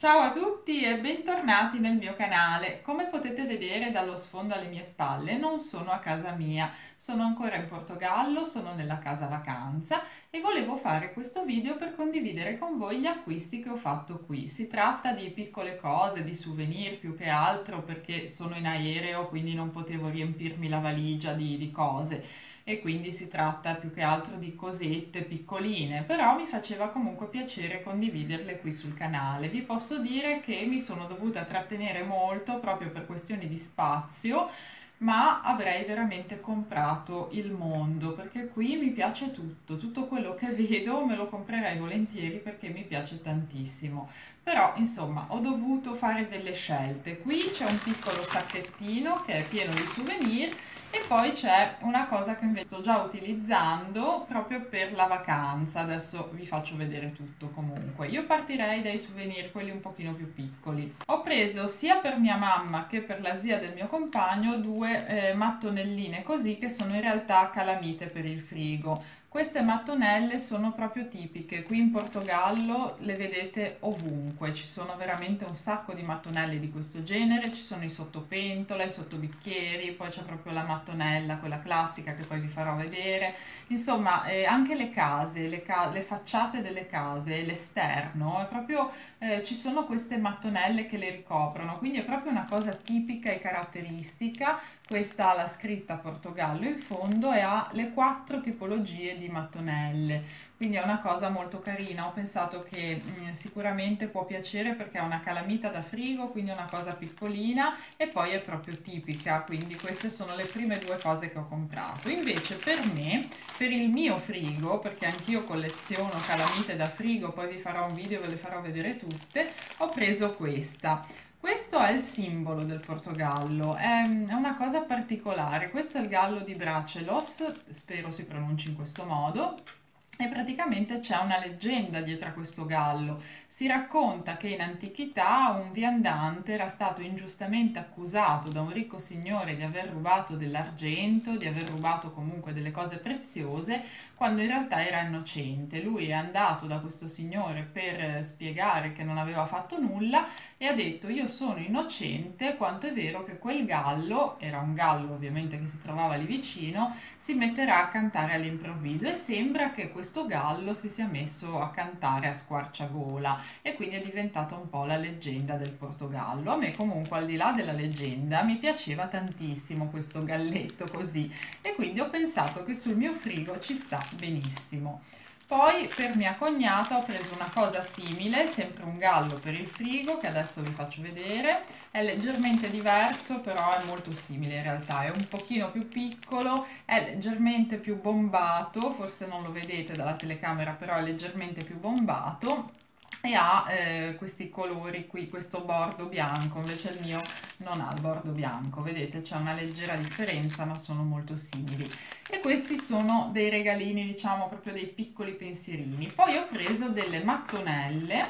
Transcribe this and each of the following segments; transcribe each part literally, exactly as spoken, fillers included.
Ciao a tutti e bentornati nel mio canale. Come potete vedere dallo sfondo alle mie spalle, non sono a casa mia, sono ancora in Portogallo, sono nella casa vacanza e volevo fare questo video per condividere con voi gli acquisti che ho fatto qui. Si tratta di piccole cose, di souvenir più che altro perché sono in aereo, quindi non potevo riempirmi la valigia di, di cose e quindi si tratta più che altro di cosette piccoline, però mi faceva comunque piacere condividerle qui sul canale. Vi posso dire che mi sono dovuta trattenere molto proprio per questioni di spazio, ma avrei veramente comprato il mondo perché qui mi piace tutto, tutto quello che vedo me lo comprerei volentieri perché mi piace tantissimo. Però insomma ho dovuto fare delle scelte. Qui c'è un piccolo sacchettino che è pieno di souvenir e poi c'è una cosa che invece sto già utilizzando proprio per la vacanza. Adesso vi faccio vedere tutto comunque. Io partirei dai souvenir, quelli un pochino più piccoli. Ho preso sia per mia mamma che per la zia del mio compagno due eh, mattonelline così che sono in realtà calamite per il frigo. Queste mattonelle sono proprio tipiche, qui in Portogallo le vedete ovunque, ci sono veramente un sacco di mattonelle di questo genere, ci sono i sottopentola, i sottobicchieri, poi c'è proprio la mattonella, quella classica che poi vi farò vedere, insomma eh, anche le case, le, ca le facciate delle case, l'esterno, è proprio, eh, ci sono queste mattonelle che le ricoprono, quindi è proprio una cosa tipica e caratteristica. Questa ha la scritta Portogallo in fondo e ha le quattro tipologie di mattonelle, quindi è una cosa molto carina. Ho pensato che mh, sicuramente può piacere perché è una calamita da frigo, quindi è una cosa piccolina e poi è proprio tipica, quindi queste sono le prime due cose che ho comprato. Invece per me, per il mio frigo, perché anch'io colleziono calamite da frigo, poi vi farò un video e ve le farò vedere tutte, ho preso questa. Questo è il simbolo del Portogallo, è, è una cosa particolare. Questo è il gallo di Bracelos, spero si pronunci in questo modo. E praticamente c'è una leggenda dietro a questo gallo. Si racconta che in antichità un viandante era stato ingiustamente accusato da un ricco signore di aver rubato dell'argento, di aver rubato comunque delle cose preziose, quando in realtà era innocente. Lui è andato da questo signore per spiegare che non aveva fatto nulla e ha detto: io sono innocente, quanto è vero che quel gallo, era un gallo ovviamente che si trovava lì vicino, si metterà a cantare all'improvviso, e sembra che questo gallo si sia messo a cantare a squarciagola e quindi è diventata un po' la leggenda del Portogallo. A me comunque, al di là della leggenda, mi piaceva tantissimo questo galletto così e quindi ho pensato che sul mio frigo ci sta benissimo. Poi per mia cognata ho preso una cosa simile, sempre un gallo per il frigo, che adesso vi faccio vedere. È leggermente diverso, però è molto simile in realtà, è un pochino più piccolo, è leggermente più bombato, forse non lo vedete dalla telecamera, però è leggermente più bombato e ha eh, questi colori qui, questo bordo bianco, invece il mio non ha il bordo bianco, vedete c'è una leggera differenza ma sono molto simili. E questi sono dei regalini, diciamo proprio dei piccoli pensierini. Poi ho preso delle mattonelle,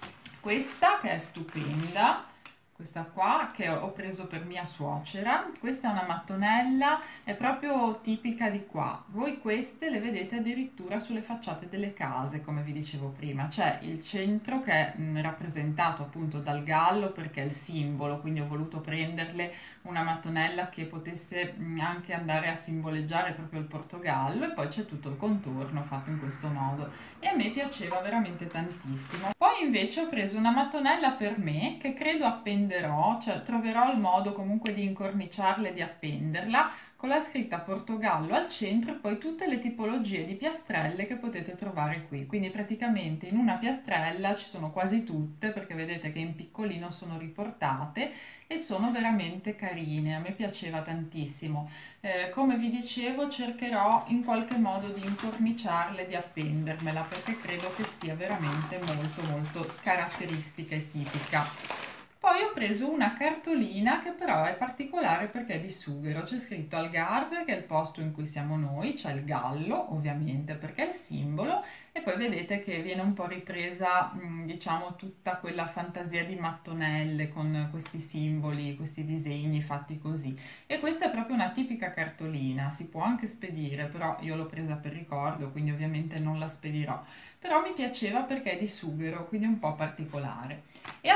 questa che è stupenda, questa qua che ho preso per mia suocera. Questa è una mattonella, è proprio tipica di qua. Voi queste le vedete addirittura sulle facciate delle case, come vi dicevo prima. C'è il centro che è mh, rappresentato appunto dal gallo perché è il simbolo, quindi ho voluto prenderle una mattonella che potesse mh, anche andare a simboleggiare proprio il Portogallo, e poi c'è tutto il contorno fatto in questo modo e a me piaceva veramente tantissimo. Poi invece ho preso una mattonella per me che credo appenderò, cioè troverò il modo comunque di incorniciarla e di appenderla, con la scritta Portogallo al centro e poi tutte le tipologie di piastrelle che potete trovare qui. Quindi praticamente in una piastrella ci sono quasi tutte, perché vedete che in piccolino sono riportate e sono veramente carine, a me piaceva tantissimo. Eh, come vi dicevo, cercherò in qualche modo di incorniciarle, di appendermela, perché credo che sia veramente molto molto caratteristica e tipica. Poi ho preso una cartolina che però è particolare perché è di sughero, c'è scritto Algarve, che è il posto in cui siamo noi, c'è il gallo ovviamente perché è il simbolo, e poi vedete che viene un po' ripresa mh, diciamo tutta quella fantasia di mattonelle con questi simboli, questi disegni fatti così. E questa è proprio una tipica cartolina, si può anche spedire, però io l'ho presa per ricordo, quindi ovviamente non la spedirò. Però mi piaceva perché è di sughero, quindi un po' particolare. E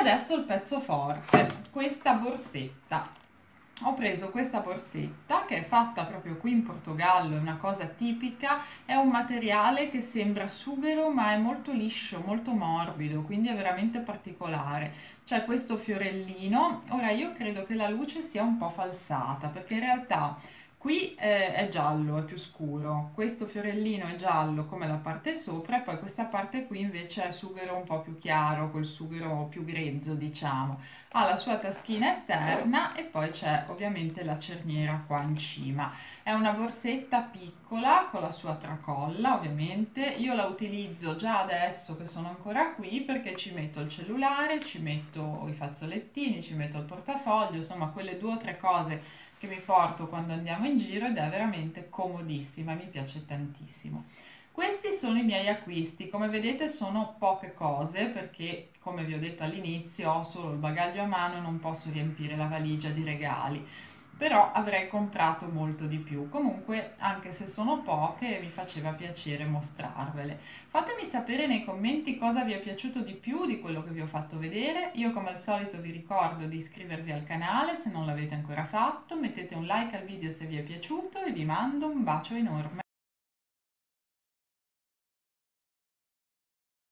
adesso il pezzo forte, questa borsetta. Ho preso questa borsetta che è fatta proprio qui in Portogallo, è una cosa tipica, è un materiale che sembra sughero ma è molto liscio, molto morbido, quindi è veramente particolare. C'è questo fiorellino, ora io credo che la luce sia un po' falsata perché in realtà qui eh, è giallo, è più scuro, questo fiorellino è giallo come la parte sopra e poi questa parte qui invece è sughero un po' più chiaro, col sughero più grezzo diciamo. Ha la sua taschina esterna e poi c'è ovviamente la cerniera qua in cima. È una borsetta piccola con la sua tracolla ovviamente, io la utilizzo già adesso che sono ancora qui perché ci metto il cellulare, ci metto i fazzolettini, ci metto il portafoglio, insomma quelle due o tre cose che mi porto quando andiamo in giro ed è veramente comodissima, mi piace tantissimo. Questi sono i miei acquisti, come vedete sono poche cose perché come vi ho detto all'inizio ho solo il bagaglio a mano, non posso riempire la valigia di regali, però avrei comprato molto di più. Comunque anche se sono poche mi faceva piacere mostrarvele. Fatemi sapere nei commenti cosa vi è piaciuto di più di quello che vi ho fatto vedere. Io come al solito vi ricordo di iscrivervi al canale se non l'avete ancora fatto, mettete un like al video se vi è piaciuto e vi mando un bacio enorme.